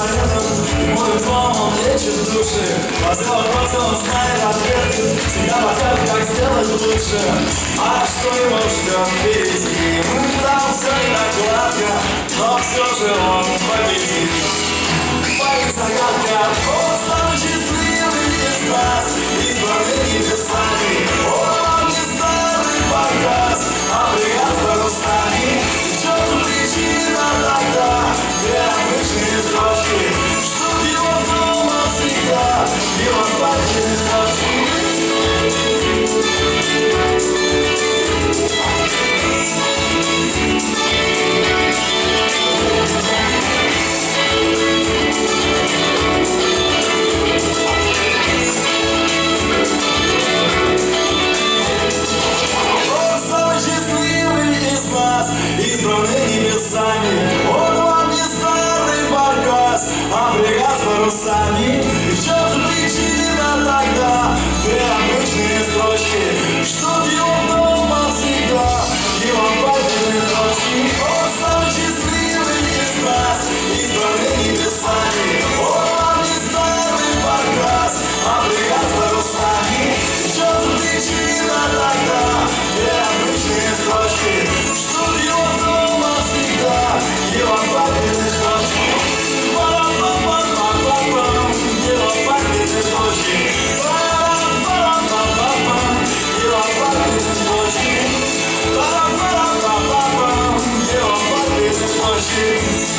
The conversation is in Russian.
пистолетом, мой дом, он лечит души. Возьмет потом, знает ответ, всегда подскажет, как сделать лучше. А что его ждет впереди? Там все не так гладко, но все же он победит. Моя загадка, он самый счастливый из нас, избранный небесами. Он не старый показ, а бригад с парусами. В чем причина тогда, две обычные строчки, что его дома всегда, его пальчики строчки. Избранный небесами, он вам не старый баркас, а бригад с парусами. И в чем же причина тогда? Две обычные строчки, что его дома всегда, его пальчики точки. Он самый счастливый из нас, избранный небесами. Он вам не старый баркас, а бригад с парусами. И в чем же причина тогда? Две обычные строчки, что его дома всегда, его памятные строчки. Пам-пам-пам-пам-пам, его памятные строчки. Пам-пам-пам-пам-пам, его памятные строчки. Пам-пам-пам-пам-пам, его памятные строчки.